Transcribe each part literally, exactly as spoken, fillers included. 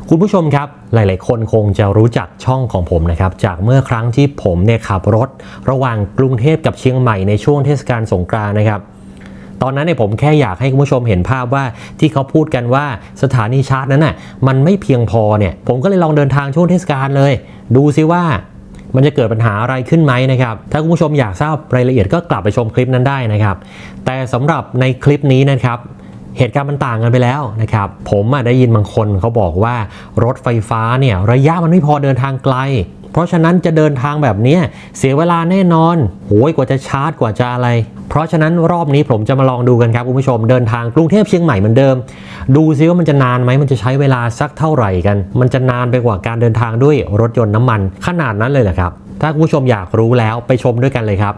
คุณผู้ชมครับหลายๆคนคงจะรู้จักช่องของผมนะครับจากเมื่อครั้งที่ผมเนี่ยขับรถระหว่างกรุงเทพกับเชียงใหม่ในช่วงเทศกาลสงกรานต์นะครับตอนนั้นเนี่ยผมแค่อยากให้คุณผู้ชมเห็นภาพว่าที่เขาพูดกันว่าสถานีชาร์จนั้นน่ะมันไม่เพียงพอเนี่ยผมก็เลยลองเดินทางช่วงเทศกาลเลยดูซิว่ามันจะเกิดปัญหาอะไรขึ้นไหมนะครับถ้าคุณผู้ชมอยากทราบรายละเอียดก็กลับไปชมคลิปนั้นได้นะครับแต่สำหรับในคลิปนี้นะครับเหตุการณ์มันต่างกันไปแล้วนะครับผมได้ยินบางคนเขาบอกว่ารถไฟฟ้าเนี่ยระยะมันไม่พอเดินทางไกลเพราะฉะนั้นจะเดินทางแบบนี้เสียเวลาแน่นอนโอ้ยกว่าจะชาร์จกว่าจะอะไรเพราะฉะนั้นรอบนี้ผมจะมาลองดูกันครับคุณผู้ชมเดินทางกรุงเทพเชียงใหม่เหมือนเดิมดูซิว่ามันจะนานไหมมันจะใช้เวลาสักเท่าไหร่กันมันจะนานไปกว่าการเดินทางด้วยรถยนต์น้ำมันขนาดนั้นเลยเหรอครับถ้าคุณผู้ชมอยากรู้แล้วไปชมด้วยกันเลยครับ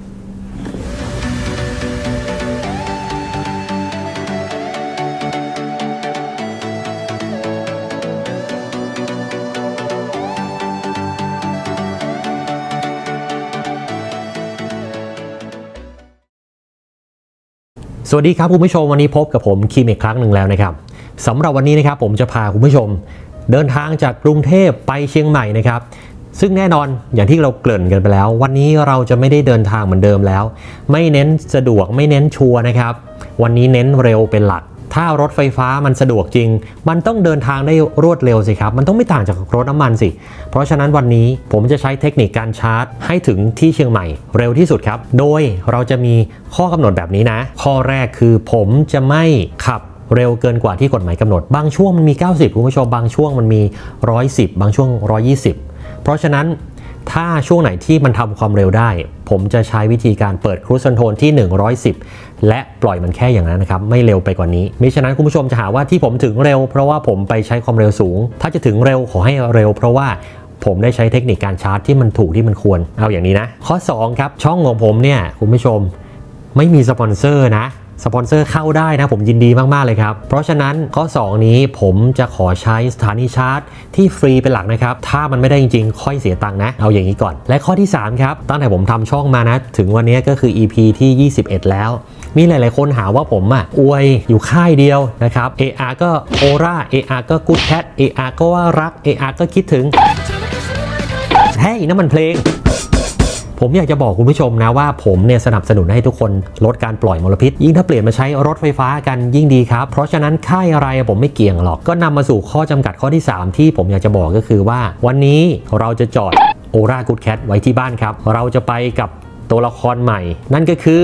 สวัสดีครับคุณผู้ชมวันนี้พบกับผมคิมอีกครั้งหนึ่งแล้วนะครับสำหรับวันนี้นะครับผมจะพาคุณผู้ชมเดินทางจากกรุงเทพไปเชียงใหม่นะครับซึ่งแน่นอนอย่างที่เราเกริ่นกันไปแล้ววันนี้เราจะไม่ได้เดินทางเหมือนเดิมแล้วไม่เน้นสะดวกไม่เน้นชัวร์นะครับวันนี้เน้นเร็วเป็นหลักถ้ารถไฟฟ้ามันสะดวกจริงมันต้องเดินทางได้รวดเร็วสิครับมันต้องไม่ต่างจากรถน้ำมันสิเพราะฉะนั้นวันนี้ผมจะใช้เทคนิคการชาร์จให้ถึงที่เชียงใหม่เร็วที่สุดครับโดยเราจะมีข้อกำหนดแบบนี้นะข้อแรกคือผมจะไม่ขับเร็วเกินกว่าที่กฎหมายกำหนดบางช่วงมันมีเก้าสิบคุณผู้ชมบางช่วงมันมีหนึ่งร้อยสิบบางช่วงหนึ่งร้อยยี่สิบเพราะฉะนั้นถ้าช่วงไหนที่มันทำความเร็วได้ผมจะใช้วิธีการเปิดครูซคอนโทรลที่หนึ่งร้อยสิบและปล่อยมันแค่อย่างนั้นนะครับไม่เร็วไปกว่านี้มิฉะนั้นคุณผู้ชมจะหาว่าที่ผมถึงเร็วเพราะว่าผมไปใช้ความเร็วสูงถ้าจะถึงเร็วขอให้เร็วเพราะว่าผมได้ใช้เทคนิคการชาร์จที่มันถูกที่มันควรเอาอย่างนี้นะข้อสองครับช่องของผมเนี่ยคุณผู้ชมไม่มีสปอนเซอร์นะสปอนเซอร์เข้าได้นะผมยินดีมากๆเลยครับเพราะฉะนั้นข้อสองนี้ผมจะขอใช้สถานีชาร์จที่ฟรีเป็นหลักนะครับถ้ามันไม่ได้จริงๆค่อยเสียตังค์นะเอาอย่างนี้ก่อนและข้อที่สามครับตั้งแต่ผมทำช่องมานะถึงวันนี้ก็คือ อี พี ที่ยี่สิบเอ็ดแล้วมีหลายๆคนหาว่าผมอ่ะอวยอยู่ค่ายเดียวนะครับ เอ อาร์ ก็โอราเอ อาร์ ก็กู๊ดแคท เอ อาร์ ก็ว่ารัก เอ อาร์ ก็คิดถึงเฮ้ยนั่นมันเพลงผมอยากจะบอกคุณผู้ชมนะว่าผมเนี่ยสนับสนุนให้ทุกคนลดการปล่อยมลพิษยิ่งถ้าเปลี่ยนมาใช้รถไฟฟ้ากันยิ่งดีครับเพราะฉะนั้นค่ายอะไรผมไม่เกี่ยงหรอกก็นำมาสู่ข้อจำกัดข้อที่สามที่ผมอยากจะบอกก็คือว่าวันนี้เราจะจอดโอรากู๊ดแคทไว้ที่บ้านครับเราจะไปกับตัวละครใหม่นั่นก็คือ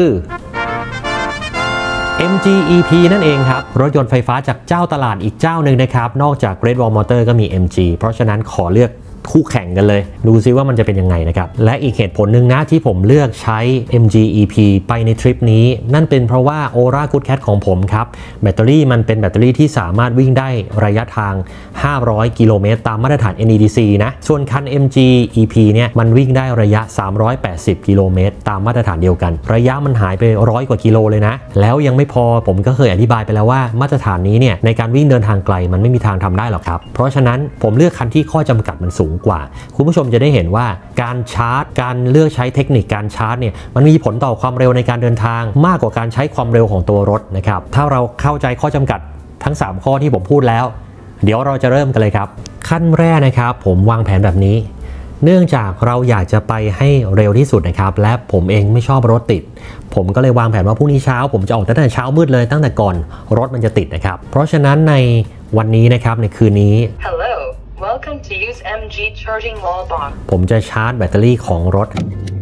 เอ็ม จี อี พี นั่นเองครับรถยนต์ไฟฟ้าจากเจ้าตลาดอีกเจ้าหนึ่งนะครับนอกจาก Great Wall Motor ก็มี เอ็ม จี เพราะฉะนั้นขอเลือกคู่แข่งกันเลยดูซิว่ามันจะเป็นยังไงนะครับและอีกเหตุผลหนึ่งนะที่ผมเลือกใช้ เอ็ม จี อี พี ไปในทริปนี้นั่นเป็นเพราะว่า Ora Good Cat ของผมครับแบตเตอรี่มันเป็นแบตเตอรี่ที่สามารถวิ่งได้ระยะทางห้าร้อยกิโลเมตรตามมาตรฐาน เอ็น อี ดี ซี นะส่วนคัน เอ็ม จี อี พี เนี่ยมันวิ่งได้ระยะสามร้อยแปดสิบกิโลเมตรตามมาตรฐานเดียวกันระยะมันหายไปร้อยกว่ากิโลเลยนะแล้วยังไม่พอผมก็เคยอธิบายไปแล้วว่ามาตรฐานนี้เนี่ยในการวิ่งเดินทางไกลมันไม่มีทางทำได้หรอกครับเพราะฉะนั้นผมเลือกคันที่ข้อจำกัดมันสูงกว่าคุณผู้ชมจะได้เห็นว่าการชาร์จการเลือกใช้เทคนิคการชาร์จเนี่ยมันมีผลต่อความเร็วในการเดินทางมากกว่าการใช้ความเร็วของตัวรถนะครับถ้าเราเข้าใจข้อจำกัดทั้งสามข้อที่ผมพูดแล้วเดี๋ยวเราจะเริ่มกันเลยครับขั้นแรกนะครับผมวางแผนแบบนี้เนื่องจากเราอยากจะไปให้เร็วที่สุดนะครับและผมเองไม่ชอบรถติดผมก็เลยวางแผนว่าพรุ่งนี้เช้าผมจะออกตั้งแต่เช้ามืดเลยตั้งแต่ก่อนรถมันจะติดนะครับเพราะฉะนั้นในวันนี้นะครับในคืนนี้ Hello Welcome to use เอ็ม จี Charging Wall Box ผมจะชาร์จแบตเตอรี่ของรถ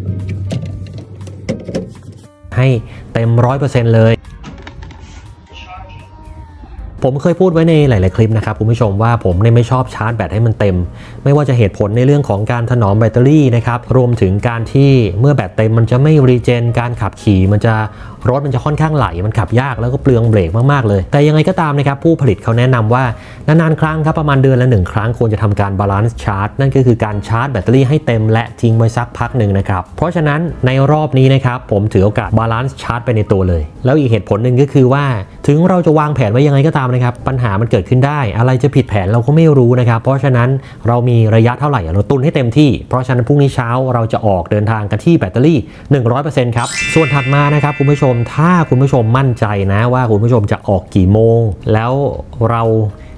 ให้เต็ม ร้อยเปอร์เซ็นต์ เลยผมเคยพูดไว้ในหลายๆคลิปนะครับคุณผู้ชมว่าผมเนี่ยไม่ชอบชาร์จแบตให้มันเต็มไม่ว่าจะเหตุผลในเรื่องของการถนอมแบตเตอรี่นะครับรวมถึงการที่เมื่อแบตเต็มมันจะไม่รีเจนการขับขี่มันจะรถมันจะค่อนข้างไหลมันขับยากแล้วก็เปลืองเบรกมากๆเลยแต่ยังไงก็ตามนะครับผู้ผลิตเขาแนะนำว่านานๆครั้งครับประมาณเดือนละหนึ่งครั้งควรจะทำการบาลานซ์ชาร์จนั่นก็คือการชาร์จแบตเตอรี่ให้เต็มและทิ้งไว้สักพักหนึ่งนะครับเพราะฉะนั้นในรอบนี้นะครับผมถือโอกาสบาลานซ์ชาร์จไปในตัวเลยแล้วอีกเหตุผลหนึ่งก็คือว่าถึงเราจะวางแผนไว้ยังไงก็ตามนะครับปัญหามันเกิดขึ้นได้อะไรจะผิดแผนเราก็ไม่รู้นะครับเพราะฉะนั้นเรามีระยะเท่าไหร่เราตุนให้เต็มที่เพราะฉะนั้นพรุ่งนี้เช้าเราจะออกเดินทางกันที่แบตเตอรี่ หนึ่งร้อยเปอร์เซ็นต์ ครับส่วนถัดมานะครับคุณผู้ชมถ้าคุณผู้ชมมั่นใจนะว่าคุณผู้ชมจะออกกี่โมงแล้วเรา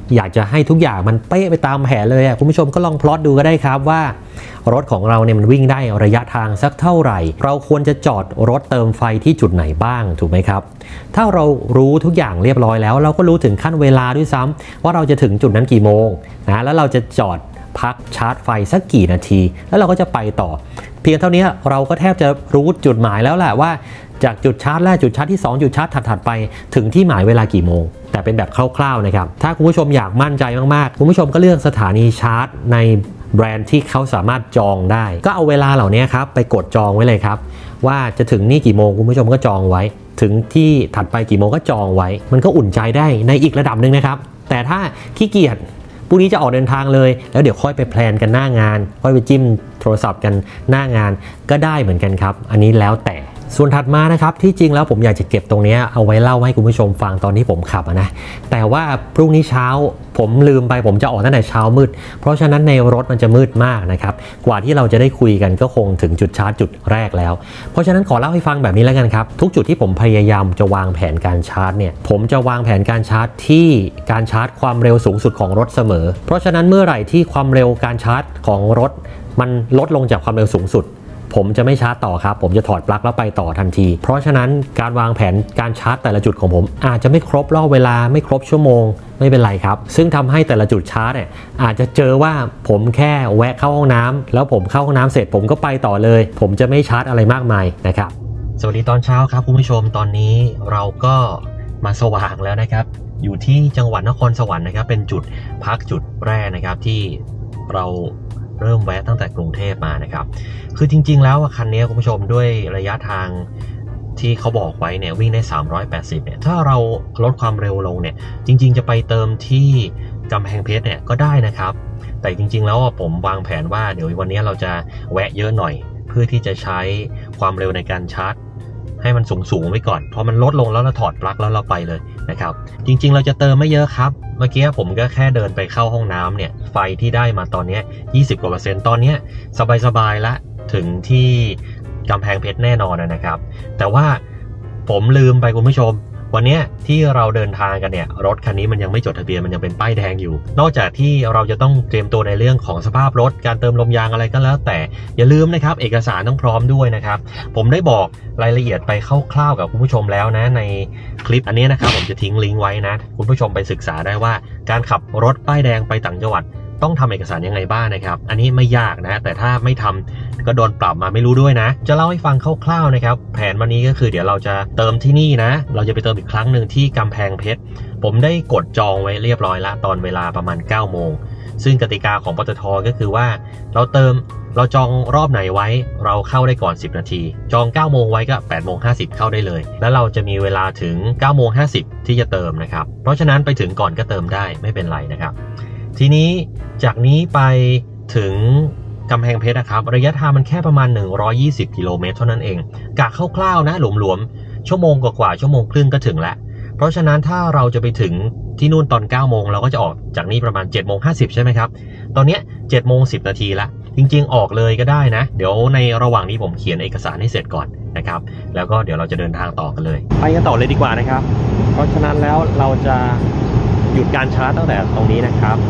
อยากจะให้ทุกอย่างมันเป๊ะไปตามแผนเลยคุณผู้ชมก็ลองพลอตดูก็ได้ครับว่ารถของเราเนี่ยมันวิ่งได้ระยะทางสักเท่าไหร่เราควรจะจอดรถเติมไฟที่จุดไหนบ้างถูกไหมครับถ้าเรารู้ทุกอย่างเรียบร้อยแล้วเราก็รู้ถึงขั้นเวลาด้วยซ้ำว่าเราจะถึงจุดนั้นกี่โมงนะแล้วเราจะจอดพักชาร์จไฟสักกี่นาทีแล้วเราก็จะไปต่อเพียงเท่านี้เราก็แทบจะรู้จุดหมายแล้วแหละว่าจากจุดชาร์จแรกจุดชาร์จที่สองจุดชาร์จถัดๆไปถึงที่หมายเวลากี่โมงแต่เป็นแบบคร่าวๆนะครับถ้าคุณผู้ชมอยากมั่นใจมากๆคุณผู้ชมก็เลือกสถานีชาร์จในแบรนด์ที่เขาสามารถจองได้ก็เอาเวลาเหล่านี้ครับไปกดจองไว้เลยครับว่าจะถึงนี่กี่โมงคุณผู้ชมก็จองไว้ถึงที่ถัดไปกี่โมงก็จองไว้มันก็อุ่นใจได้ในอีกระดับหนึ่งนะครับแต่ถ้าขี้เกียจพรุ่งนี้จะออกเดินทางเลยแล้วเดี๋ยวค่อยไปแพลนกันหน้างานค่อยไปจิ้มโทรศัพท์กันหน้างานก็ได้เหมือนกันครับอันนี้แล้วแต่ส่วนถัดมานะครับที่จริงแล้วผมอยากจะเก็บตรงนี้เอาไว้เล่าให้คุณผู้ชมฟังตอนที่ผมขับนะแต่ว่าพรุ่งนี้เช้าผมลืมไปผมจะออกตั้งแต่เช้ามืดเพราะฉะนั้นในรถมันจะมืดมากนะครับกว่าที่เราจะได้คุยกันก็คงถึงจุดชาร์จจุดแรกแล้วเพราะฉะนั้นขอเล่าให้ฟังแบบนี้แล้วกันครับทุกจุดที่ผมพยายามจะวางแผนการชาร์จเนี่ยผมจะวางแผนการชาร์จที่การชาร์จความเร็วสูงสุดของรถเสมอเพราะฉะนั้นเมื่อไหร่ที่ความเร็วการชาร์จของรถมันลดลงจากความเร็วสูงสุดผมจะไม่ชาร์จต่อครับผมจะถอดปลั๊กแล้วไปต่อทันทีเพราะฉะนั้นการวางแผนการชาร์จแต่ละจุดของผมอาจจะไม่ครบรอบเวลาไม่ครบชั่วโมงไม่เป็นไรครับซึ่งทำให้แต่ละจุดชาร์จเนี่ยอาจจะเจอว่าผมแค่แวะเข้าห้องน้ำแล้วผมเข้าห้องน้ำเสร็จผมก็ไปต่อเลยผมจะไม่ชาร์จอะไรมากมายนะครับสวัสดีตอนเช้าครับคุณผู้ชมตอนนี้เราก็มาสว่างแล้วนะครับอยู่ที่จังหวัดนครสวรรค์นะครับเป็นจุดพักจุดแรกนะครับที่เราเริ่มแวะตั้งแต่กรุงเทพมานะครับคือจริงๆแล้วคันนี้คุณผู้ชมด้วยระยะทางที่เขาบอกไว้เนี่ยวิ่งได้สามร้อยแปดสิบเนี่ยถ้าเราลดความเร็วลงเนี่ยจริงๆจะไปเติมที่กำแพงเพชรเนี่ยก็ได้นะครับแต่จริงๆแล้วผมวางแผนว่าเดี๋ยววันนี้เราจะแวะเยอะหน่อยเพื่อที่จะใช้ความเร็วในการชาร์จให้มันสูงๆไว้ก่อนพอมันลดลงแล้วเราถอดปลั๊กแล้วเราไปเลยนะครับจริงๆเราจะเติมไม่เยอะครับเมื่อกี้ผมก็แค่เดินไปเข้าห้องน้ำเนี่ยไฟที่ได้มาตอนนี้ยี่สิบกว่าเปอร์เซ็นต์ตอนนี้สบายๆละถึงที่กำแพงเพชรแน่นอนนะครับแต่ว่าผมลืมไปคุณผู้ชมวันนี้ที่เราเดินทางกันเนี่ยรถคันนี้มันยังไม่จดทะเบียนมันยังเป็นป้ายแดงอยู่นอกจากที่เราจะต้องเตรียมตัวในเรื่องของสภาพรถการเติมลมยางอะไรก็แล้วแต่อย่าลืมนะครับเอกสารต้องพร้อมด้วยนะครับผมได้บอกรายละเอียดไปคร่าวๆกับคุณผู้ชมแล้วนะในคลิปอันนี้นะครับผมจะทิ้งลิงก์ไว้นะคุณผู้ชมไปศึกษาได้ว่าการขับรถป้ายแดงไปต่างจังหวัดต้องทำเอกสารยังไงบ้างนะครับอันนี้ไม่ยากนะแต่ถ้าไม่ทำก็โดนปรับมาไม่รู้ด้วยนะจะเล่าให้ฟังคร่าวๆนะครับแผนวันนี้ก็คือเดี๋ยวเราจะเติมที่นี่นะเราจะไปเติมอีกครั้งหนึ่งที่กำแพงเพชรผมได้กดจองไว้เรียบร้อยละตอนเวลาประมาณเก้าโมงซึ่งกติกาของปตท.ก็คือว่าเราเติมเราจองรอบไหนไว้เราเข้าได้ก่อนสิบนาทีจองเก้าโมงไว้ก็แปดโมงห้าสิบเข้าได้เลยแล้วเราจะมีเวลาถึงเก้าโมงห้าสิบที่จะเติมนะครับเพราะฉะนั้นไปถึงก่อนก็เติมได้ไม่เป็นไรนะครับทีนี้จากนี้ไปถึงกำแพงเพชรนะครับระยะทางมันแค่ประมาณหนึ่งร้อยยี่สิบกิโลเมตรเท่านั้นเองกะคร่าวๆนะหลวมๆชั่วโมงกว่าๆชั่วโมงครึ่งก็ถึงแล้วเพราะฉะนั้นถ้าเราจะไปถึงที่นู่นตอนเก้าโมงเราก็จะออกจากนี่ประมาณเจ็ดโมงห้าสิบใช่ไหมครับตอนนี้เจ็ดโมงสิบนาทีละจริงๆออกเลยก็ได้นะเดี๋ยวในระหว่างนี้ผมเขียนเอกสารให้เสร็จก่อนนะครับแล้วก็เดี๋ยวเราจะเดินทางต่อกันเลยไปกันต่อเลยดีกว่านะครับเพราะฉะนั้นแล้วเราจะหยุดการชาร์จตั้งแต่ตรงนี้นะครับ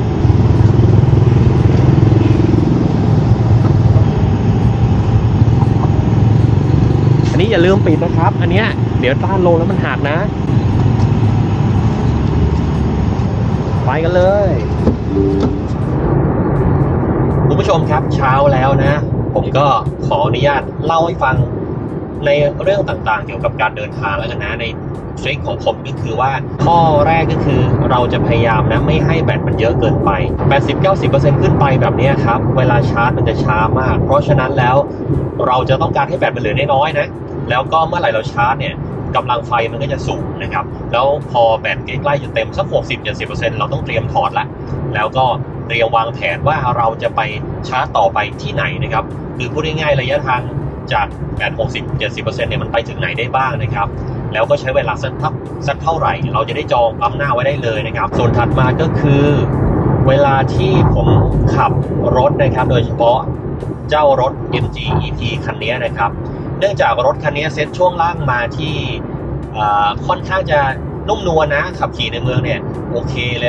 อันนี้อย่าลืมปิดนะครับอันเนี้ยเดี๋ยวต้านลงแล้วมันหักนะไปกันเลยคุณผู้ชมครับเช้าแล้วนะผมก็ขออนุญาตเล่าให้ฟังในเรื่องต่างๆเกี่ยวกับการเดินทางแล้วกันนะในทริคของผมก็คือว่าข้อแรกก็คือเราจะพยายามนะไม่ให้แบตมันเยอะเกินไป แปดสิบถึงเก้าสิบเปอร์เซ็นต์ ขึ้นไปแบบนี้ครับเวลาชาร์จมันจะช้ามากเพราะฉะนั้นแล้วเราจะต้องการให้แบตมันเหลือน้อยๆนะแล้วก็เมื่อไหร่เราชาร์จเนี่ยกำลังไฟมันก็จะสูงนะครับแล้วพอแบตใกล้ๆจะเต็มสัก หกสิบถึงเจ็ดสิบเปอร์เซ็นต์ เราต้องเตรียมถอดละแล้วก็เตรียมวางแผนว่าเราจะไปชาร์จต่อไปที่ไหนนะครับคือพูดง่ายๆระยะทางจากแบต หกสิบถึงเจ็ดสิบเปอร์เซ็นต์ เนี่ยมันไปถึงไหนได้บ้างนะครับแล้วก็ใช้เวลาสักสักเท่าไหร่เราจะได้จองปั๊มหน้าไว้ได้เลยนะครับส่วนถัดมาก็คือเวลาที่ผมขับรถนะครับโดยเฉพาะเจ้ารถ เอ็ม จี อี ที คันนี้นะครับเนื่องจากรถคันนี้เซ็ตช่วงล่างมาที่ค่อนข้างจะนุ่มนวลนะขับขี่ในเมืองเนี่ยโอเคเลยล่ะ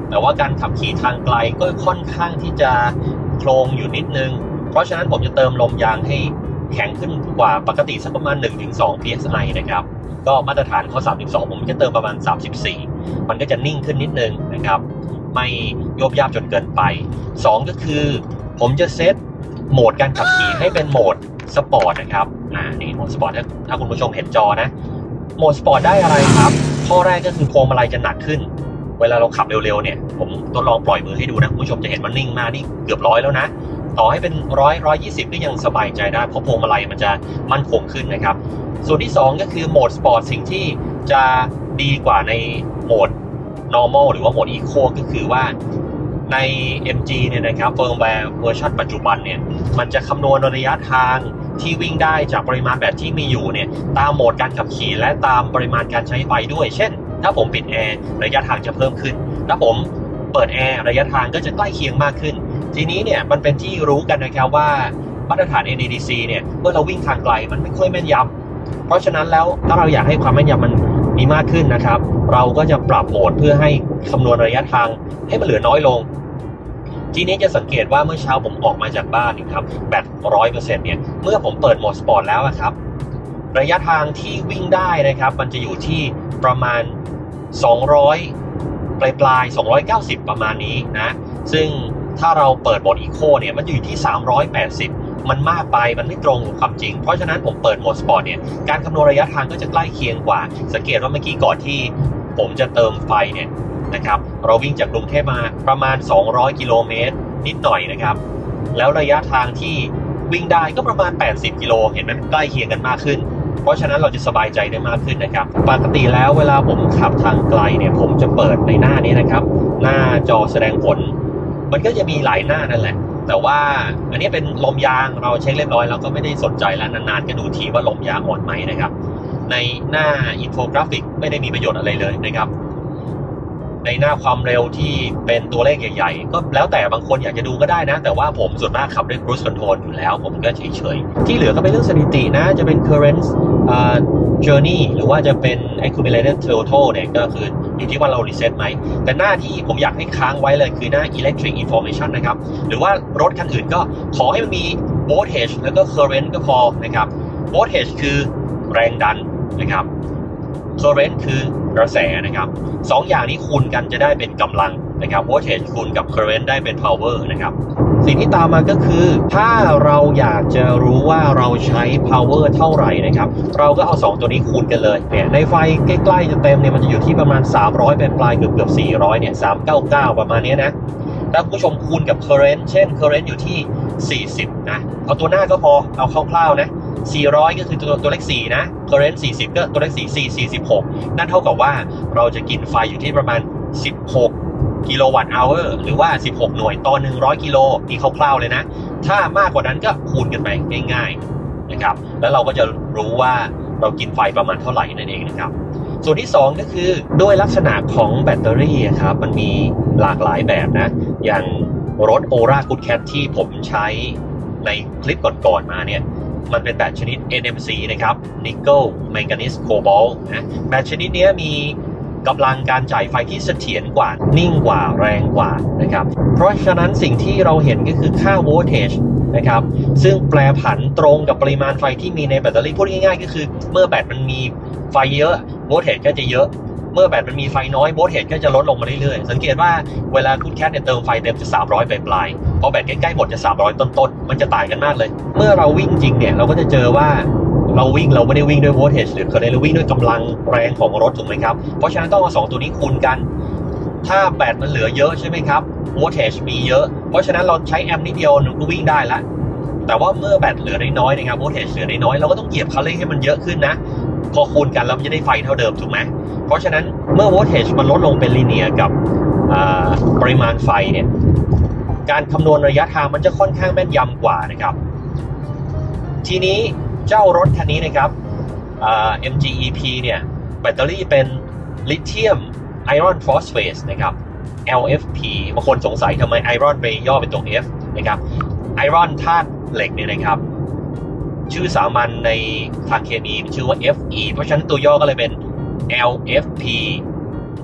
แต่ว่าการขับขี่ทางไกลก็ค่อนข้างที่จะโคลงอยู่นิดนึงเพราะฉะนั้นผมจะเติมลมยางให้แข็งขึ้นกว่าปกติสักประมาณ หนึ่งถึงสอง พี เอส ไอ นะครับก็มาตรฐานเขาสามสิบสองผมจะเติมประมาณสามสิบสี่มันก็จะนิ่งขึ้นนิดนึงนะครับไม่โยบยาบจนเกินไปสองก็คือผมจะเซตโหมดการขับขี่ให้เป็นโหมดสปอร์ตนะครับอ่านี่โหมดสปอร์ตถ้าถ้าคุณผู้ชมเห็นจอนะโหมดสปอร์ตได้อะไรครับข้อแรกก็คือพวงมาลัยจะหนักขึ้นเวลาเราขับเร็วๆเนี่ยผมทดลองปล่อยมือให้ดูนะคุณผู้ชมจะเห็นมันนิ่งมากนี่เกือบร้อยแล้วนะต่อให้เป็นร้อยร้อยยี่สิบก็ยังสบายใจได้เพราะพวงมาลัยมันจะมั่นคงขึ้นนะครับส่วนที่สองก็คือโหมดสปอร์ตสิ่งที่จะดีกว่าในโหมด normal หรือว่าโหมด eco ก็คือว่าใน เอ็ม จี เนี่ยนะครับเฟิร์มแวร์เวอร์ชันปัจจุบันเนี่ยมันจะคำนวณระยะทางที่วิ่งได้จากปริมาณแบตที่มีอยู่เนี่ยตามโหมดการขับขี่และตามปริมาณการใช้ไฟด้วยเช่นถ้าผมปิดแอร์ระยะทางจะเพิ่มขึ้นถ้าผมเปิดแอร์ระยะทางก็จะใกล้เคียงมากขึ้นทีนี้เนี่ยมันเป็นที่รู้กันนะครับว่ามาตรฐาน เอ็น อี ดี ซี เนี่ยเมื่อเราวิ่งทางไกลมันไม่ค่อยแม่นยำเพราะฉะนั้นแล้วถ้าเราอยากให้ความแม่นยำมันมีมากขึ้นนะครับเราก็จะปรับโหมดเพื่อให้คำนวณระยะทางให้มันเหลือน้อยลงทีนี้จะสังเกตว่าเมื่อเช้าผมออกมาจากบ้านครับแบต ร้อยเปอร์เซ็นต์ เนี่ยเมื่อผมเปิดโหมดสปอร์ตแล้วครับระยะทางที่วิ่งได้นะครับมันจะอยู่ที่ประมาณสองร้อยปลายปลายสองร้อยเก้าสิบประมาณนี้นะซึ่งถ้าเราเปิดโหมดอีโคเนี่ยมันอยู่ที่สามร้อยแปดสิบมันมากไปมันไม่ตรงกับความจริงเพราะฉะนั้นผมเปิดโหมดสปอร์ตเนี่ยการคำนวณระยะทางก็จะใกล้เคียงกว่าสังเกตว่าเมื่อกี้ก่อนที่ผมจะเติมไฟเนี่ยนะครับเราวิ่งจากกรุงเทพมาประมาณสองร้อยกิโลเมตรนิดหน่อยนะครับแล้วระยะทางที่วิ่งได้ก็ประมาณแปดสิบกิโลเห็นไหมใกล้เคียงกันมากขึ้นเพราะฉะนั้นเราจะสบายใจได้มากขึ้นนะครับปกติแล้วเวลาผมขับทางไกลเนี่ยผมจะเปิดในหน้านี้นะครับหน้าจอแสดงผลมันก็จะมีหลายหน้านั่นแหละแต่ว่าอันนี้เป็นลมยางเราเช็คเรียบร้อยเราก็ไม่ได้สนใจแล้วนานๆก็ดูทีว่าลมยางอ่อนไหมนะครับในหน้าอินโฟกราฟิกไม่ได้มีประโยชน์อะไรเลยนะครับในหน้าความเร็วที่เป็นตัวเลขใหญ่ๆก็แล้วแต่บางคนอยากจะดูก็ได้นะแต่ว่าผมส่วนมากขับด้วย cruise control อยู่แล้วผมก็เฉยๆที่เหลือก็เป็นเรื่องสถิตินะจะเป็น current uh, journey หรือว่าจะเป็น accumulated total เนี่ยก็คืออยู่ที่ว่าเรา reset ไหมแต่หน้าที่ผมอยากให้ค้างไว้เลยคือหน้า electric information นะครับหรือว่ารถคันอื่นก็ขอให้มันมี voltage แล้วก็ current ก็พอนะครับ voltage คือแรงดันนะครับ current คือกระแสนะครับสองอย่างนี้คูณกันจะได้เป็นกำลังนะครับ voltage คูณกับ current ได้เป็น power นะครับสิ่งที่ตามมาก็คือถ้าเราอยากจะรู้ว่าเราใช้ power เท่าไหร่นะครับเราก็เอาสองตัวนี้คูณกันเลยเนี่ยในไฟใกล้ๆจะเต็มเนี่ยมันจะอยู่ที่ประมาณสามร้อยเป็นปลายเกือบๆสี่ร้อยเนี่ยสามร้อยเก้าสิบเก้าประมาณนี้นะถ้าผู้ชมคูณกับ current เช่น current อยู่ที่สี่สิบนะเอาตัวหน้าก็พอเอาคร่าวๆนะสี่ร้อยก็คือตัวตัวเลขสี่นะ current สี่สิบก็ตัวเลขสี่ สี่ สี่สิบหกนั่นเท่ากับว่าเราจะกินไฟอยู่ที่ประมาณสิบหกกิโลวัตต์อเวอร์หรือว่าสิบหกหน่วยต่อหนึ่งร้อยกิโลนี่คร่าวๆเลยนะถ้ามากกว่านั้นก็คูณกันไปง่ายๆนะครับแล้วเราก็จะรู้ว่าเรากินไฟประมาณเท่าไหร่นั่นเองนะครับส่วนที่สองก็คือด้วยลักษณะของแบตเตอรี่ครับมันมีหลากหลายแบบนะอย่างรถ Aura Good Cat ที่ผมใช้ในคลิปก่อนๆมาเนี่ยมันเป็นแบตชนิด เอ็น เอ็ม ซี นะครับ Nickel Manganese Cobalt นะแบตชนิดนี้มีกำลังการจ่ายไฟที่เสถียรกว่านิ่งกว่าแรงกว่านะครับเพราะฉะนั้นสิ่งที่เราเห็นก็คือค่า voltage นะครับซึ่งแปรผันตรงกับปริมาณไฟที่มีในแบตเตอรี่พูดง่ายๆก็คือเมื่อแบตมันมีไฟเยอะ voltage ก็จะเยอะเมื่อแบตมันมีไฟน้อย voltage ก็จะลดลงมาเรื่อยๆสังเกตว่าเวลาคุณแคทเนี่ยเติมไฟเต็มจะสามร้อยปลายๆพอแบตใกล้ๆหมดจะสามร้อยต้นๆมันจะต่างกันมากเลยเมื่อเราวิ่งจริงเนี่ยเราก็จะเจอว่าเราวิ่งเราไม่ได้วิ่งด้วย voltage หรือเราวิ่งด้วยกำลังแรงของรถถูกไหมครับเพราะฉะนั้นต้องเอาสองตัวนี้คูณกันถ้าแบตมันเหลือเยอะใช่ไหมครับ voltage มีเยอะเพราะฉะนั้นเราใช้แอมป์นิดเดียวก็วิ่งได้ละแต่ว่าเมื่อแบตเหลือน้อยนะครับ voltage เหลือน้อยเราก็ต้องเหยียบคันเร่งให้มันเยอะขึ้นนะพอคูณกันเราจะได้ไฟเท่าเดิมถูกไหมเพราะฉะนั้นเมื่อ voltage มันลดลงเป็นลีเนียร์กับปริมาณไฟเนี่ยการคำนวณระยะทางมันจะค่อนข้างแม่นยำกว่านะครับทีนี้เจ้ารถคันนี้นะครับ เอ็ม จี อี พี เนี่ยแบตเตอรี่เป็นลิเธียมไอรอนฟอสเฟตนะครับ แอล เอฟ พี บางคนสงสัยทำไมไอรอนไปย่อเป็นตัว F นะครับไอรอนธาตุเหล็กเนี่ยนะครับชื่อสามัญในทางเคมีชื่อว่า เอฟ อี เพราะฉะนั้นตัวย่อก็เลยเป็น แอล เอฟ พี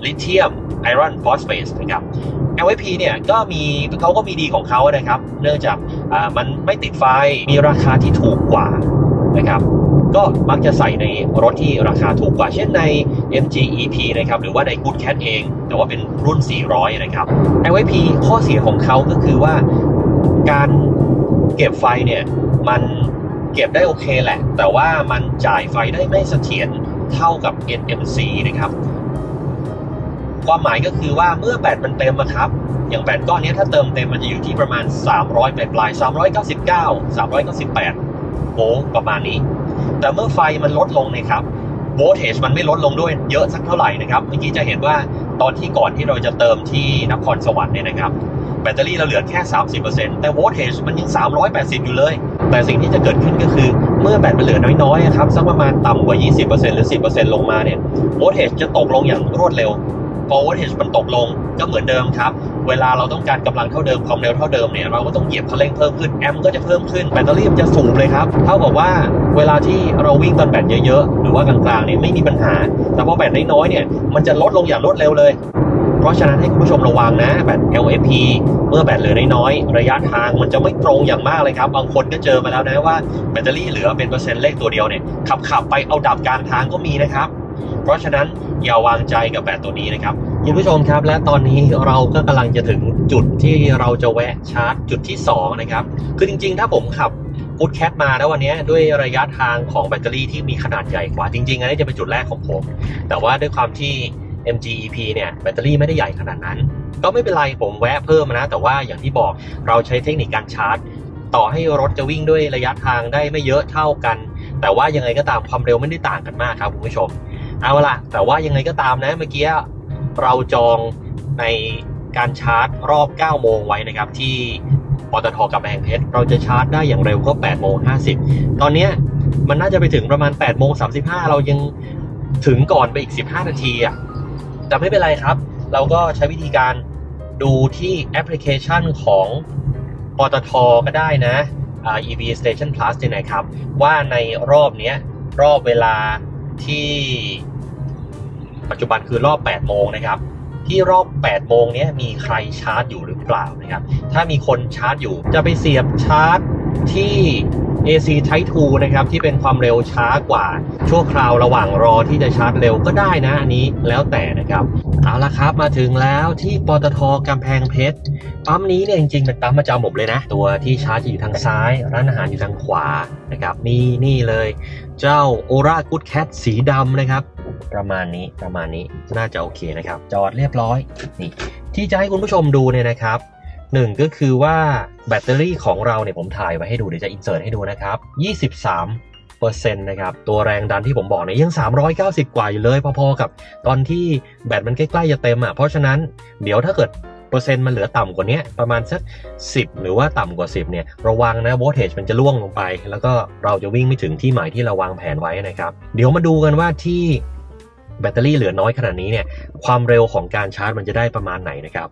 ลิเธียมไอรอนฟอสเฟตนะครับ แอล เอฟ พี เนี่ยก็มีเขาก็มีดีของเขานะครับเนื่องจากมันไม่ติดไฟมีราคาที่ถูกกว่านะครับก็มักจะใส่ในรถที่ราคาถูกกว่าเช่นใน เอ็ม จี อี พี นะครับหรือว่าใน Goodcat เองแต่ว่าเป็นรุ่นสี่ร้อยนะครับ แอล เอฟ พี ข้อเสียของเขาก็คือว่าการเก็บไฟเนี่ยมันเก็บได้โอเคแหละแต่ว่ามันจ่ายไฟได้ไม่เสถียรเท่ากับ เอ็น เอ็ม ซี นะครับความหมายก็คือว่าเมื่อแบตมันเต็มครับอย่างแบตก้อนนี้ถ้าเติมเต็มมันจะอยู่ที่ประมาณสามร้อยปลายๆสามร้อยเก้าสิบเก้า สามร้อยเก้าสิบแปดโวลต์ประมาณนี้แต่เมื่อไฟมันลดลงนะครับโวลเทจมันไม่ลดลงด้วยเยอะสักเท่าไหร่นะครับเมื่อกี้จะเห็นว่าตอนที่ก่อนที่เราจะเติมที่นครสวรรค์เนี่ยนะครับแบตเตอรี่เราเหลือแค่ สามสิบเปอร์เซ็นต์ แต่โวลเทจมันยังสามร้อยแปดสิบอยู่เลยแต่สิ่งที่จะเกิดขึ้นก็คือเมื่อแบตมันเหลือน้อยๆครับสักประมาณต่ำกว่า ยี่สิบเปอร์เซ็นต์ หรือ สิบเปอร์เซ็นต์ ลงมาเนี่ยโวลเทจจะตกลงอย่างรวดเร็วพอโวลเทจมันตกลงก็เหมือนเดิมครับเวลาเราต้องการกำลังเท่าเดิมความเร็วเท่าเดิมเนี่ยเราก็ต้องเหยียบคันเร่งเพิ่มขึ้นแอมป์ก็จะเพิ่มขึ้นแบตเตอรี่มันจะสูงเลยครับเท่ากับว่าเวลาที่เราวิ่งตอนแบตเยอะๆหรือว่ากลางๆเนี่ยไม่มีปัญหาแต่พอแบตน้อยๆเนี่ยมันจะลดลงอย่างรวดเร็วเลยเพราะฉะนั้นให้คุณผู้ชมระวังนะแบต แอล เอฟ พี เมื่อแบตเหลือน้อยๆระยะทางมันจะไม่ตรงอย่างมากเลยครับบางคนก็เจอมาแล้วนะว่าแบตเตอรี่เหลือเป็นเปอร์เซ็นต์เลขตัวเดียวเนี่ยขับๆไปเอาดับกลางทางก็มีนะครับเพราะฉะนั้นอย่าวางใจกับแบตตัวนี้นะครับคุณผู้ชมครับและตอนนี้เราก็กำลังจะถึงจุดที่เราจะแวะชาร์จจุดที่สองนะครับคือจริงๆถ้าผมขับ Goodcat มาแล้ววันนี้ด้วยระยะทางของแบตเตอรี่ที่มีขนาดใหญ่กว่าจริงๆอันนี้จะเป็นจุดแรกของผมแต่ว่าด้วยความที่ เอ็ม จี อี พี เนี่ยแบตเตอรี่ไม่ได้ใหญ่ขนาดนั้นก็ไม่เป็นไรผมแวะเพิ่มนะแต่ว่าอย่างที่บอกเราใช้เทคนิคการชาร์จต่อให้รถจะวิ่งด้วยระยะทางได้ไม่เยอะเท่ากันแต่ว่ายังไงก็ตามความเร็วไม่ได้ต่างกันมากครับคุณผู้ชมเอาล่ะแต่ว่ายังไงก็ตามนะเมื่อกี้เราจองในการชาร์จรอบเก้าโมงไว้นะครับที่ปตท.กำแพงเพชรเราจะชาร์จได้อย่างเร็วก็แปดโมงห้าสิบตอนนี้มันน่าจะไปถึงประมาณแปดโมงสามสิบห้าเรายังถึงก่อนไปอีกสิบห้านาทีอ่ะแต่ไม่เป็นไรครับเราก็ใช้วิธีการดูที่แอปพลิเคชันของปตท.ก็ได้นะ อี วี Station Plus เนี่ยนะครับว่าในรอบนี้รอบเวลาที่ปัจจุบันคือรอบแปดโมงนะครับที่รอบแปดโมงนี้มีใครชาร์จอยู่หรือเปล่านะครับถ้ามีคนชาร์จอยู่จะไปเสียบชาร์จที่ เอ ซี Type ทูนะครับที่เป็นความเร็วช้ากว่าชั่วคราวระหว่างรอที่จะชาร์จเร็วก็ได้นะอันนี้แล้วแต่นะครับเอาละครับมาถึงแล้วที่ปตท.กำแพงเพชรปั๊มนี้เนี่ยจริงๆเป็นปั๊มประจำผมเลยนะตัวที่ชาร์จอยู่ทางซ้ายร้านอาหารอยู่ทางขวานะครับมีนี่เลยเจ้า Aura Goodcat สีดำนะครับประมาณนี้ประมาณนี้น่าจะโอเคนะครับจอดเรียบร้อยนี่ที่จะให้คุณผู้ชมดูเนี่ยนะครับหนึ่งก็คือว่าแบตเตอรี่ของเราเนี่ยผมถ่ายไว้ให้ดูเดี๋ยวจะอินเสิร์ตให้ดูนะครับยี่สิบสามเปอร์เซ็นต์ นะครับตัวแรงดันที่ผมบอกเนี่ยยังสามร้อยเก้าสิบกว่าอยู่เลยพอๆกับตอนที่แบตมันใกล้ๆจะเต็มอ่ะเพราะฉะนั้นเดี๋ยวถ้าเกิดเปอร์เซ็นต์มันเหลือต่ำกว่านี้ประมาณสักสิบหรือว่าต่ำกว่าสิบเนี่ยระวังนะโวลเทจมันจะล่วงลงไปแล้วก็เราจะวิ่งไม่ถึงที่หมายที่เราวางแผนไว้นะครับเดี๋ยวมาดูกันว่าที่แบตเตอรี่เหลือน้อยขนาดนี้เนี่ยความเร็วของการชาร์จมันจะได้ประมาณไหนนะครับ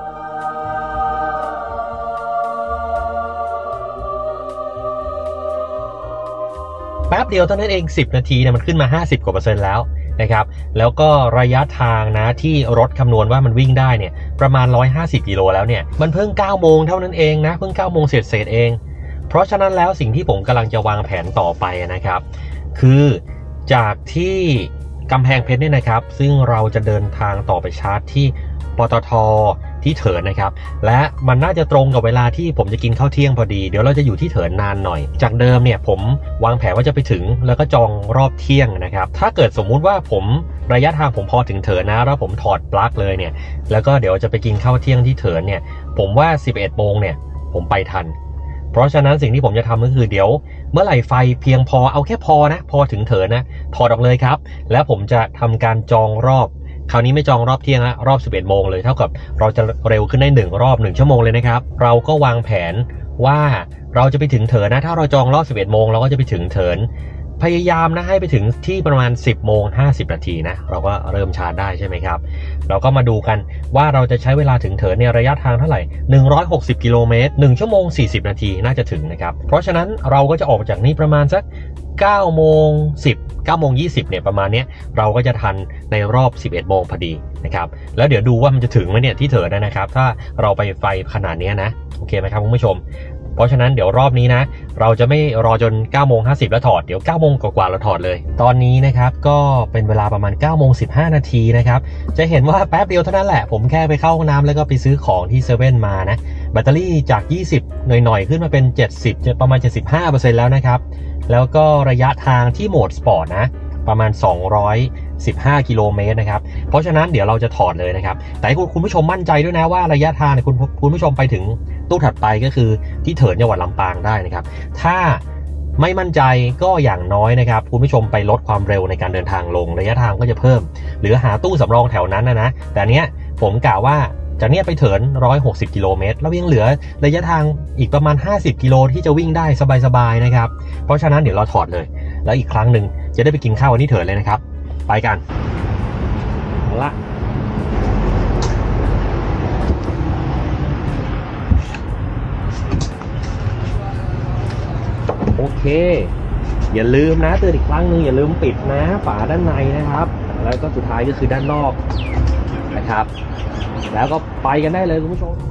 แป๊บเดียวเท่านั้นเองสิบนาทีเนี่ยมันขึ้นมาห้าสิบกว่าเปอร์เซ็นต์แล้วนะครับแล้วก็ระยะทางนะที่รถคำนวณว่ามันวิ่งได้เนี่ยประมาณหนึ่งร้อยห้าสิบกิโลแล้วเนี่ยมันเพิ่งเก้าโมงเท่านั้นเองนะเพิ่งเก้าโมงเศษๆเองเพราะฉะนั้นแล้วสิ่งที่ผมกำลังจะวางแผนต่อไปนะครับคือจากที่กำแพงเพชรเนี่ยนะครับซึ่งเราจะเดินทางต่อไปชาร์จที่ปตท.ที่เถินนะครับและมันน่าจะตรงกับเวลาที่ผมจะกินข้าวเที่ยงพอดีเดี๋ยวเราจะอยู่ที่เถินนานหน่อยจากเดิมเนี่ยผมวางแผนว่าจะไปถึงแล้วก็จองรอบเที่ยงนะครับถ้าเกิดสมมุติว่าผมระยะทางผมพอถึงเถินนะแล้วผมถอดปลั๊กเลยเนี่ยแล้วก็เดี๋ยวจะไปกินข้าวเที่ยงที่เถินเนี่ยผมว่าสิบเอ็ดโมงเนี่ยผมไปทันเพราะฉะนั้นสิ่งที่ผมจะทำก็คือเดี๋ยวเมื่อไหร่ไฟเพียงพอเอาแค่พอนะพอถึงเถินนะถอดออกเลยครับแล้วผมจะทำการจองรอบคราวนี้ไม่จองรอบเที่ยงละรอบสิบเอ็ดโมงเลยเท่ากับเราจะเร็วขึ้นได้หนึ่งรอบหนึ่งชั่วโมงเลยนะครับเราก็วางแผนว่าเราจะไปถึงเถินนะถ้าเราจองรอบสิบเอ็ดโมงเราก็จะไปถึงเถินพยายามนะให้ไปถึงที่ประมาณ สิบโมงห้าสิบนาทีนะเราก็เริ่มชาร์จได้ใช่ไหมครับเราก็มาดูกันว่าเราจะใช้เวลาถึงเถินในระยะทางเท่าไหร่หนึ่งร้อยหกสิบกิโลเมตรหนึ่งชั่วโมงสี่สิบนาทีน่าจะถึงนะครับเพราะฉะนั้นเราก็จะออกจากนี้ประมาณสักเก้าโมงสิบ เก้าโมงยี่สิบเนี่ยประมาณนี้เราก็จะทันในรอบสิบเอ็ดโมงพอดีนะครับแล้วเดี๋ยวดูว่ามันจะถึงไหมเนี่ยที่เถินนะครับถ้าเราไปไฟขนาดนี้นะโอเคไหมครับคุณผู้ชมเพราะฉะนั้นเดี๋ยวรอบนี้นะเราจะไม่รอจน เก้าโมงห้าสิบแล้วถอดเดี๋ยว เก้าโมงกว่าๆเราถอดเลยตอนนี้นะครับก็เป็นเวลาประมาณ เก้าโมงสิบห้านาทีนะครับจะเห็นว่าแป๊บเดียวเท่านั้นแหละผมแค่ไปเข้าห้องน้ำแล้วก็ไปซื้อของที่เซเว่นมานะแบตเตอรี่จากยี่สิบหน่อยๆขึ้นมาเป็นเจ็ดสิบจะประมาณ เจ็ดสิบห้าเปอร์เซ็นต์ แล้วนะครับแล้วก็ระยะทางที่โหมดสปอร์ตนะประมาณสองร้อยสิบห้ากิโลเมตรนะครับเพราะฉะนั้นเดี๋ยวเราจะถอดเลยนะครับแต่ให้คุณผู้ชมมั่นใจด้วยนะว่าระยะทางคุณคุณผู้ชมไปถึงตู้ถัดไปก็คือที่เถินจังหวัดลำปางได้นะครับถ้าไม่มั่นใจก็อย่างน้อยนะครับคุณผู้ชมไปลดความเร็วในการเดินทางลงระยะทางก็จะเพิ่มหรือหาตู้สำรองแถวนั้นนะนะแต่เนี้ยผมกล่าวว่าจากเนี้ยไปเถินหนึ่งร้อยหกสิบกิโลเมตรแล้วยังเหลือระยะทางอีกประมาณห้าสิบกิโลที่จะวิ่งได้สบายๆนะครับเพราะฉะนั้นเดี๋ยวเราถอดเลยแล้วอีกครั้งหนึ่งจะได้ไปกินข้าววันนี้เถินเลยนะครับไปกันละโอเคอย่าลืมนะเตือนอีกครั้งนึงอย่าลืมปิดนะฝาด้านในนะครับแล้วก็สุดท้ายก็คือด้านนอกนะครับแล้วก็ไปกันได้เลยคุณผู้ชม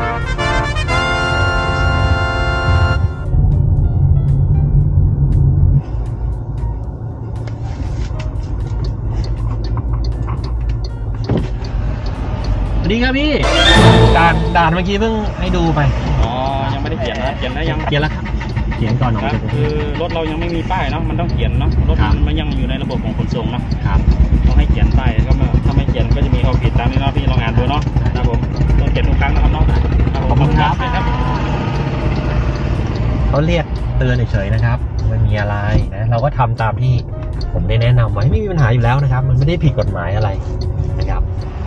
ดีครับพี่ด่านด่านเมื่อกี้เพิ่งให้ดูไปอ๋อยังไม่ได้เขียนนะเขียนได้ยังเขียนแล้วครับเขียนก่อนนะคือรถเรายังไม่มีป้ายเนาะมันต้องเขียนเนาะรถมันยังอยู่ในระบบของขนส่งเนาะครับต้องให้เขียนป้ายก็มาถ้าไม่เขียนก็จะมีความผิดตามนี้เนาะพี่ลองอ่านดูเนาะครับผมต้องเขียนทุกครั้งนะครับเนาะขอบคุณครับเขาเรียกเตือนเฉยๆนะครับไม่มีอะไรนะเราก็ทำตามที่ผมได้แนะนำไว้ไม่มีปัญหาอยู่แล้วนะครับมันไม่ได้ผิดกฎหมายอะไรนะครับ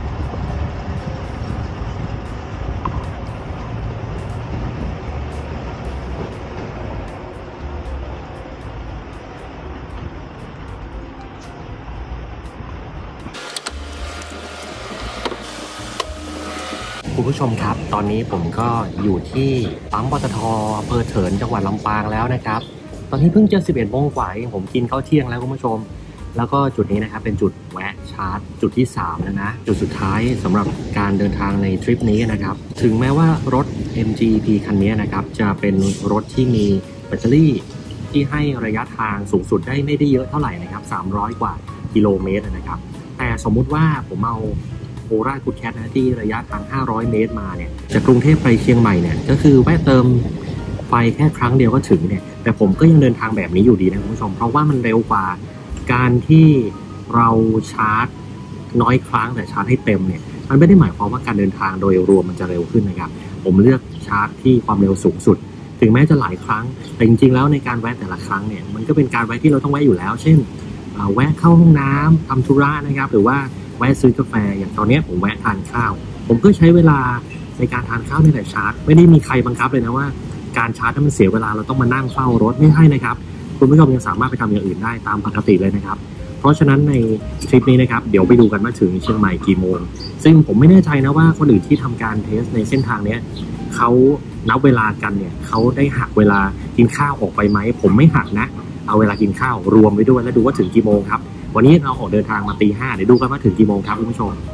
คุณผู้ชมครับตอนนี้ผมก็อยู่ที่ปั๊มปตท.อำเภอเถินจังหวัดลำปางแล้วนะครับตอนนี้เพิ่งจะสิบเอ็ดโมงกว่าเองผมกินข้าวเที่ยงแล้วคุณผู้ชมแล้วก็จุดนี้นะครับเป็นจุดแวะชาร์จจุดที่สามแล้วนะจุดสุดท้ายสำหรับการเดินทางในทริปนี้นะครับถึงแม้ว่ารถ เอ็ม จี พี คันนี้นะครับจะเป็นรถที่มีแบตเตอรี่ที่ให้ระยะทางสูงสุดได้ไม่ได้เยอะเท่าไหร่นะครับสามร้อยกว่ากิโลเมตรนะครับแต่สมมุติว่าผมเอาโอรากูดแคทนะที่ระยะทางห้าร้อยเมตรมาเนี่ยจากกรุงเทพไปเชียงใหม่เนี่ยก็คือแวะเติมไฟแค่ครั้งเดียวก็ถึงเนี่ยแต่ผมก็ยังเดินทางแบบนี้อยู่ดีนะคุณผู้ชมเพราะว่ามันเร็วกว่าการที่เราชาร์จน้อยครั้งแต่ชาร์จให้เต็มเนี่ยมันไม่ได้หมายความว่าการเดินทางโดยรวมมันจะเร็วขึ้นนะครับผมเลือกชาร์จที่ความเร็วสูงสุดถึงแม้จะหลายครั้งแต่จริงๆแล้วในการแวะแต่ละครั้งเนี่ยมันก็เป็นการแวะที่เราต้องแวะอยู่แล้วเช่นแวะเข้าห้องน้ำทำธุระนะครับหรือว่าแวะซื้อกาแฟอย่างตอนนี้ผมแวะทานข้าวผมก็ใช้เวลาในการทานข้าวนี่แหละชาร์จไม่ได้มีใครบังคับเลยนะว่าการชาร์จถ้ามันเสียเวลาเราต้องมานั่งเฝ้ารถไม่ใช่นะครับคุณผู้ชมยังสามารถไปทำอย่างอื่นได้ตามปกติเลยนะครับเพราะฉะนั้นในทริปนี้นะครับเดี๋ยวไปดูกันว่าถึงเชียงใหม่กี่โมงซึ่งผมไม่แน่ใจนะว่าคนอื่นที่ทำการเทสในเส้นทางนี้เขานับเวลากันเนี่ยเขาได้หักเวลากินข้าวออกไปไหมผมไม่หักนะเอาเวลากินข้าวรวมไปด้วยแล้วดูว่าถึงกี่โมงครับวันนี้เราออกเดินทางมาตีห้าเดี๋ยวดูกันว่าถึงกี่โมงครับคุณผู้ชม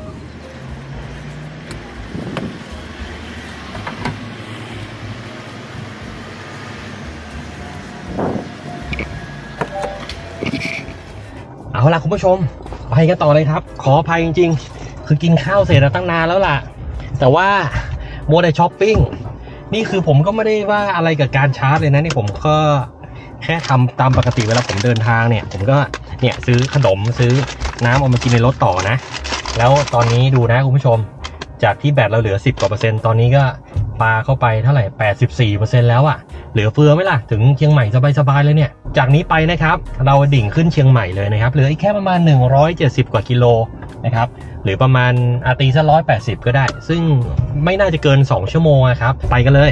เอาล่ะคุณผู้ชมไปกันต่อเลยครับขออภัยจริงๆคือกินข้าวเสร็จตั้งนานแล้วล่ะแต่ว่ามัวแต่ช้อปปิ้งนี่คือผมก็ไม่ได้ว่าอะไรกับการชาร์จเลยนะนี่ผมก็แค่ทำตามปกติเวลาผมเดินทางเนี่ยผมก็เนี่ยซื้อขนมซื้อน้ำเอามากินในรถต่อนะแล้วตอนนี้ดูนะคุณผู้ชมจากที่แบตเราเหลือสิบกว่าเปอร์เซ็นต์ตอนนี้ก็ปาเข้าไปเท่าไหร่ แปดสิบสี่เปอร์เซ็นต์ แล้วอะเหลือเฟือไหมล่ะถึงเชียงใหม่สบายๆเลยเนี่ยจากนี้ไปนะครับเราดิ่งขึ้นเชียงใหม่เลยนะครับเหลืออีกแค่ประมาณหนึ่งร้อยเจ็ดสิบกว่ากิโลนะครับหรือประมาณอาตีซะหนึ่งร้อยแปดสิบก็ได้ซึ่งไม่น่าจะเกินสองชั่วโมงครับไปกันเลย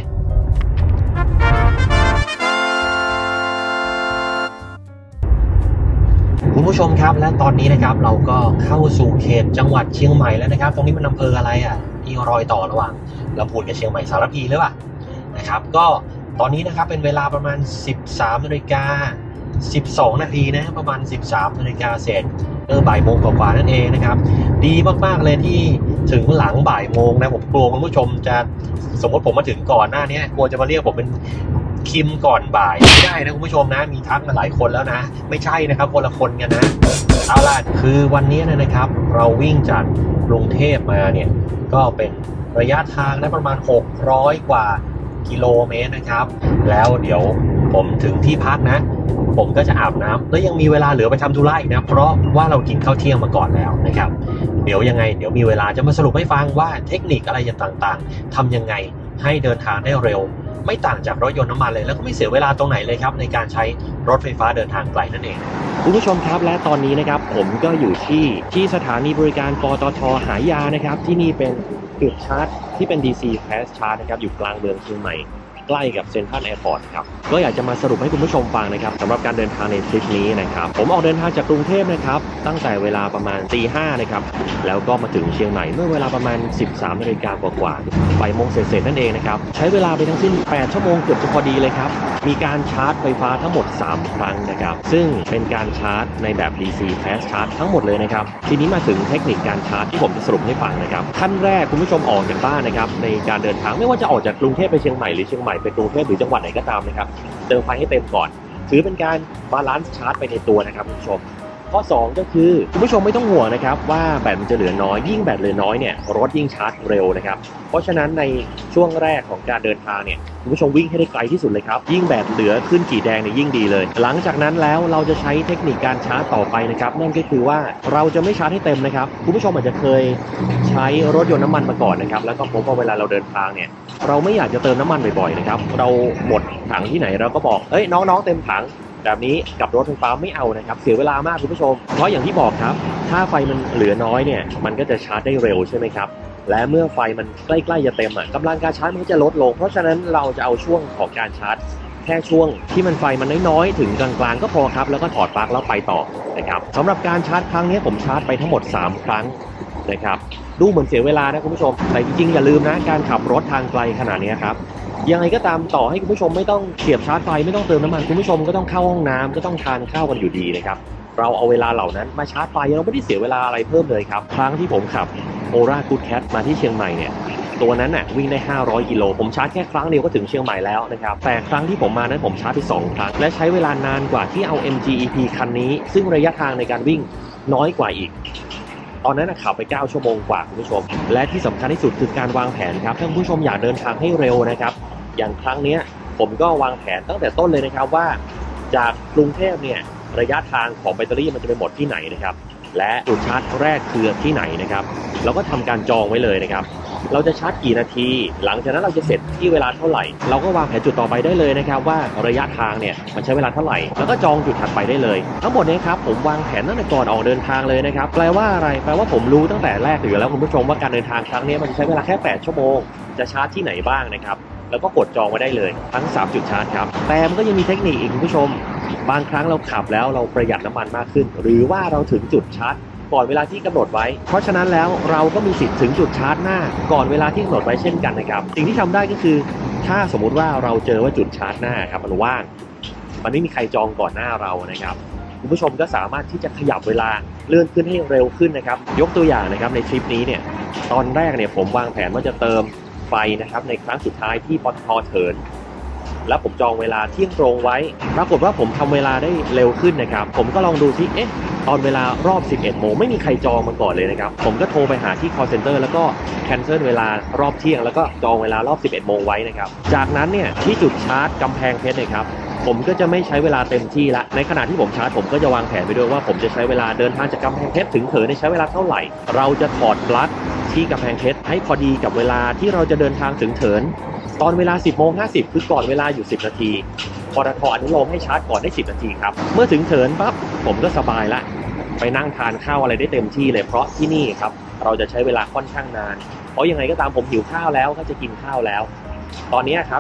คุณผู้ชมครับและตอนนี้นะครับเราก็เข้าสู่เขตจังหวัดเชียงใหม่แล้วนะครับตรงนี้มันอำเภออะไรอ่ะที่รอยต่อระหว่างลำพูนกับเชียงใหม่สารพีหรือเปล่านะครับก็ตอนนี้นะครับเป็นเวลาประมาณสิบสามนาฬิกาสิบสองนาทีนะประมาณสิบสามนาฬิกาเศษเออบ่ายโมงกว่าๆนั่นเองนะครับดีมากๆเลยที่ถึงหลังบ่ายโมงนะผมกลัวคุณผู้ชมจะสมมติผมมาถึงก่อนหน้านี้กลัวจะมาเรียกผมเป็นคิมก่อนบ่ายไม่ได้นะคุณผู้ชมนะมีทักมาหลายคนแล้วนะไม่ใช่นะครับคนละคนกันนะเอาล่ะคือวันนี้นะครับเราวิ่งจากกรุงเทพมาเนี่ยก็เป็นระยะทางได้ประมาณหกร้อยกว่ากิโลเมตรนะครับแล้วเดี๋ยวผมถึงที่พักนะผมก็จะอาบน้ำแล้วยังมีเวลาเหลือไปทำธุระอีกนะเพราะว่าเรากินข้าวเที่ยงมาก่อนแล้วนะครับเดี๋ยวยังไงเดี๋ยวมีเวลาจะมาสรุปให้ฟังว่าเทคนิคอะไรต่างๆทำยังไงให้เดินทางได้เร็วไม่ต่างจากรถยนต์น้ำมันเลยแล้วก็ไม่เสียเวลาตรงไหนเลยครับในการใช้รถไฟฟ้าเดินทางไกลนั่นเองคุณผู้ชมครับและตอนนี้นะครับผมก็อยู่ที่ที่สถานีบริการปตท.หายานะครับที่นี่เป็นจุดชาร์จที่เป็น ดี ซี Fast Charge นะครับอยู่กลางเมืองเชียงใหม่ใกล้กับเซ็นทรัลแอร์พอร์ตครับก็อยากจะมาสรุปให้คุณผู้ชมฟังนะครับสำหรับการเดินทางในทริปนี้นะครับผมออกเดินทางจากกรุงเทพนะครับตั้งแต่เวลาประมาณตีห้านะครับแล้วก็มาถึงเชียงใหม่เมื่อเวลาประมาณสิบสามนาฬิกากว่าๆบ่ายโมงเสร็จๆนั่นเองนะครับใช้เวลาไปทั้งสิ้นแปดชั่วโมงเกือบจะพอดีเลยครับมีการชาร์จไฟฟ้าทั้งหมดสามครั้งนะครับซึ่งเป็นการชาร์จในแบบ ดี ซี Fast Charge ทั้งหมดเลยนะครับทีนี้มาถึงเทคนิคการชาร์จที่ผมจะสรุปให้ฟังนะครับขั้นแรกคุณผู้ชมออกจากบ้านนะครับในการเดินทางไม่ว่าจะออกจากกรุงเทพไปเชียงใหม่หรือเชียงใหม่ไปกรุงเทพหรือจังหวัดไหนก็ตามนะครับเติมไฟให้เต็มก่อนถือเป็นการบาลานซ์ชาร์จไปในตัวนะครับคุณผู้ชมข้อสองก็คือคุณผู้ชมไม่ต้องห่วงนะครับว่าแบตมันจะเหลือน้อยยิ่งแบตเหลือน้อยเนี่ยรถยิ่งชาร์จเร็วนะครับเพราะฉะนั้นในช่วงแรกของการเดินทางเนี่ยคุณผู้ชมวิ่งให้ได้ไกลที่สุดเลยครับยิ่งแบตเหลือขึ้นขีดแดงเนี่ยยิ่งดีเลยหลังจากนั้นแล้วเราจะใช้เทคนิคการชาร์จต่อไปนะครับนั่นก็คือว่าเราจะไม่ชาร์จให้เต็มนะครับคุณผู้ชมอาจจะเคยใช้รถยนต์น้ำมันมาก่อนนะครับแล้วก็พบว่าเวลาเราเดินทางเนี่ยเราไม่อยากจะเติมน้ำมันบ่อยๆนะครับเราหมดถังที่ไหนเราก็บอกเอ้ยน้องๆเต็มถังแบบนี้กับรถไฟฟ้าไม่เอานะครับเสียเวลามากคุณผู้ชมเพราะอย่างที่บอกครับถ้าไฟมันเหลือน้อยเนี่ยมันก็จะชาร์จได้เร็วใช่ไหมครับและเมื่อไฟมันใกล้ๆจะเต็มอ่ะกำลังการชาร์จมันก็จะลดลงเพราะฉะนั้นเราจะเอาช่วงของการชาร์จแค่ช่วงที่มันไฟมันน้อยๆถึงกลางๆก็พอครับแล้วก็ถอดปลั๊กแล้วไปต่อนะครับสำหรับการชาร์จครั้งนี้ผมชาร์จไปทั้งหมดสามครั้งนะครับดูเหมือนเสียเวลานะคุณผู้ชมแต่จริงๆอย่าลืมนะการขับรถทางไกลขนาดนี้ครับยังไงก็ตามต่อให้คุณผู้ชมไม่ต้องเสียบชาร์จไฟไม่ต้องเติมน้ำมันคุณผู้ชมก็ต้องเข้าห้องน้ำก็ต้องทานข้าวกันอยู่ดีนะครับเราเอาเวลาเหล่านั้นมาชาร์จไฟเราไม่ได้เสียเวลาอะไรเพิ่มเลยครับครั้งที่ผมขับ Ora Good Cat มาที่เชียงใหม่เนี่ยตัวนั้นน่ะวิ่งได้ห้าร้อยกิโลผมชาร์จแค่ครั้งเดียวก็ถึงเชียงใหม่แล้วนะครับแต่ครั้งที่ผมมานั้นผมชาร์จไปสองครั้งและใช้เวลานานกว่าที่เอา เอ็ม จี อี พี คันนี้ซึ่งระยะทางในการวิ่งน้อยกว่าอีกตอนนั้นขับไปเก้าชั่วโมงกว่าคุณผู้ชมและที่สำคัญที่สุดคือการวางแผนครับถ้าคุณผู้ชมอยากเดินทางให้เร็วนะครับอย่างครั้งนี้ผมก็วางแผนตั้งแต่ต้นเลยนะครับว่าจากกรุงเทพเนี่ยระยะทางของแบตเตอรี่มันจะไปหมดที่ไหนนะครับและจุดชาร์จแรกคือที่ไหนนะครับเราก็ทำการจองไว้เลยนะครับเราจะชาร์จกี่นาทีหลังจากนั้นเราจะเสร็จที่เวลาเท่าไหร่เราก็วางแผนจุดต่อไปได้เลยนะครับว่าระยะทางเนี่ยมันใช้เวลาเท่าไหร่แล้วก็จองจุดถัดไปได้เลยทั้งหมดนี้ครับผมวางแผนตั้งแต่ก่อนออกเดินทางเลยนะครับแปลว่าอะไรแปลว่าผมรู้ตั้งแต่แรกอยู่แล้วคุณผู้ชมว่าการเดินทางครั้งนี้มันใช้เวลาแค่แปดชั่วโมงจะชาร์จที่ไหนบ้างนะครับแล้วก็กดจองไว้ได้เลยทั้งสามจุดชาร์จครับแต่มันก็ยังมีเทคนิคอีกคุณผู้ชมบางครั้งเราขับแล้วเราประหยัดน้ำมันมากขึ้นหรือว่าเราถึงจุดชาร์จก่อนเวลาที่กำหนดไว้เพราะฉะนั้นแล้วเราก็มีสิทธิ์ถึงจุดชาร์จหน้าก่อนเวลาที่กำหนดไว้เช่นกันนะครับสิ่งที่ทำได้ก็คือถ้าสมมุติว่าเราเจอว่าจุดชาร์จหน้าครับมันว่างมันไม่มีใครจองก่อนหน้าเรานะครับคุณผู้ชมก็สามารถที่จะขยับเวลาเลื่อนขึ้นให้เร็วขึ้นนะครับยกตัวอย่างนะครับในทริปนี้เนี่ยตอนแรกเนี่ยผมวางแผนว่าจะเติมไฟนะครับในครั้งสุดท้ายที่ปตท.เถินแล้วผมจองเวลาเที่ยงตรงไว้ปรากฏว่าผมทำเวลาได้เร็วขึ้นนะครับผมก็ลองดูซิเอ๊ะตอนเวลารอบสิบเอ็ดโมงไม่มีใครจองมาก่อนเลยนะครับผมก็โทรไปหาที่ call center แล้วก็แคนเซิลเวลารอบเที่ยงแล้วก็จองเวลารอบสิบเอ็ดโมงไว้นะครับจากนั้นเนี่ยที่จุดชาร์จกำแพงเพชรนะครับผมก็จะไม่ใช้เวลาเต็มที่ละในขณะที่ผมชาร์จผมก็จะวางแผนไปด้วยว่าผมจะใช้เวลาเดินทางจากกำแพงเพชรถึงเถินใช้เวลาเท่าไหร่เราจะถอดปลั๊กที่กำแพงเพชรให้พอดีกับเวลาที่เราจะเดินทางถึงเถินตอนเวลา สิบโมงห้าสิบ คือก่อนเวลาอยู่สิบนาทีปตท.อนุโลมให้ชาร์จก่อนได้สิบนาทีครับเมื่อถึงเถินปั๊บผมก็สบายละไปนั่งทานข้าวอะไรได้เต็มที่เลยเพราะที่นี่ครับเราจะใช้เวลาค่อนข้างนานเพราะยังไงก็ตามผมหิวข้าวแล้วก็จะกินข้าวแล้วตอนนี้ครับ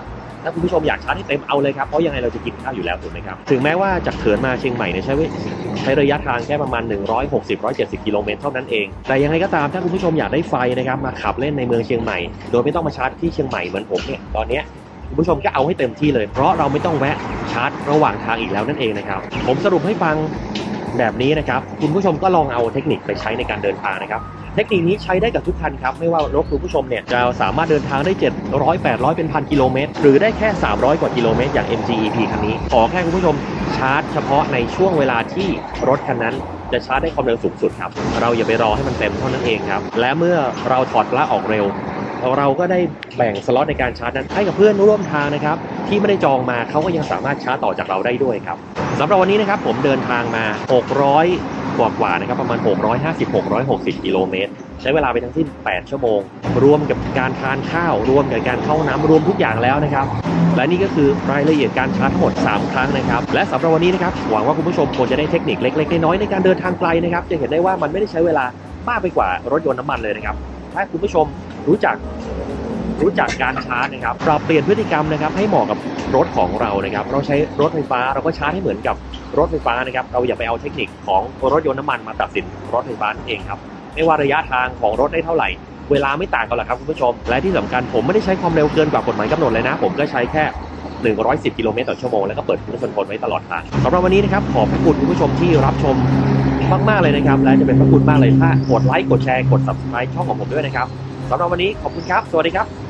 ถ้าคุณผู้ชมอยากชาร์จให้เต็มเอาเลยครับเพราะยังไงเราจะกินข้าวอยู่แล้วถูกไหมครับถึงแม้ว่าจากเถินมาเชียงใหม่เนี่ยใช้ใช้ระยะทางแค่ประมาณหนึ่งร้อยหกสิบ หนึ่งร้อยเจ็ดสิบกิโลเมตรเท่านั้นเองแต่ยังไงก็ตามถ้าคุณผู้ชมอยากได้ไฟนะครับมาขับเล่นในเมืองเชียงใหม่โดยไม่ต้องมาชาร์จที่เชียงใหม่เหมือนผมเนี่ยตอนนี้คุณผู้ชมก็เอาให้เต็มที่เลยเพราะเราไม่ต้องแวะชาร์จระหว่างทางอีกแล้วนั่นเองนะครับผมสรุปให้ฟังแบบนี้นะครับคุณผู้ชมก็ลองเอาเทคนิคไปใช้ในการเดินทางนะครับเทคนิคนี้ใช้ได้กับทุกคันครับไม่ว่ารถคุณผู้ชมเนี่ยจะสามารถเดินทางได้เจ็ดร้อย แปดร้อยเป็นพันกิโลเมตรหรือได้แค่สามร้อยกว่ากิโลเมตรอย่าง เอ็ม จี อี พี คันนี้ขอแค่คุณผู้ชมชาร์จเฉพาะในช่วงเวลาที่รถคันนั้นจะชาร์จได้ความเร็วสูงสุดครับเราอย่าไปรอให้มันเต็มเท่านั้นเองครับและเมื่อเราถอดปลั๊กออกเร็วเราก็ได้แบ่งสล็อตในการชาร์จนั้นให้กับเพื่อนร่วมทางนะครับที่ไม่ได้จองมาเขาก็ยังสามารถชาร์จต่อจากเราได้ด้วยครับสำหรับวันนี้นะครับผมเดินทางมาหกร้อยกว่าๆนะครับประมาณหกร้อยห้าสิบ หกร้อยหกสิบกิโลเมตรใช้เวลาไปทั้งสิ้นแปดชั่วโมงรวมกับการทานข้าวรวมกับการเข้าน้ำรวมทุกอย่างแล้วนะครับและนี่ก็คือรายละเอียดการชาร์จทั้งหมดสามครั้งนะครับและสำหรับวันนี้นะครับหวังว่าคุณผู้ชมควรจะได้เทคนิคเล็กๆน้อยๆในการเดินทางไกลนะครับจะเห็นได้ว่ามันไม่ได้ใช้เวลามากไปกว่ารถยนต์น้ำมันเลยนะครับถ้าคุณผู้ชมรู้จักรู้จักการชาร์จนะครับปรับเปลี่ยนพฤติกรรมนะครับให้เหมาะกับรถของเรานะครับเราใช้รถไฟฟ้าเราก็ชาร์จให้เหมือนกับรถไฟฟ้านะครับเราอย่าไปเอาเทคนิคของรถยนต์น้ำมันมาตัดสินรถไฟฟ้าเองครับไม่ว่าระยะทางของรถได้เท่าไหร่เวลาไม่ต่างกันหรอกครับคุณผู้ชมและที่สำคัญผมไม่ได้ใช้ความเร็วเกินกว่ากฎหมายกำหนดเลยนะผมก็ใช้แค่หนึ่งร้อยสิบกิโลเมตรต่อชั่วโมงแล้วก็เปิดคุณชนทนไว้ตลอดทางสำหรับวันนี้นะครับขอบคุณคุณผู้ชมที่รับชมมากๆเลยนะครับและจะเป็นพระคุณมากเลยถ้ากดไลค์กดแชร์กด ซับสไครบ์ ช่องของผมด้วยนะครับสำหรับวันนี้ขอบคุณครับสวัสดีครับ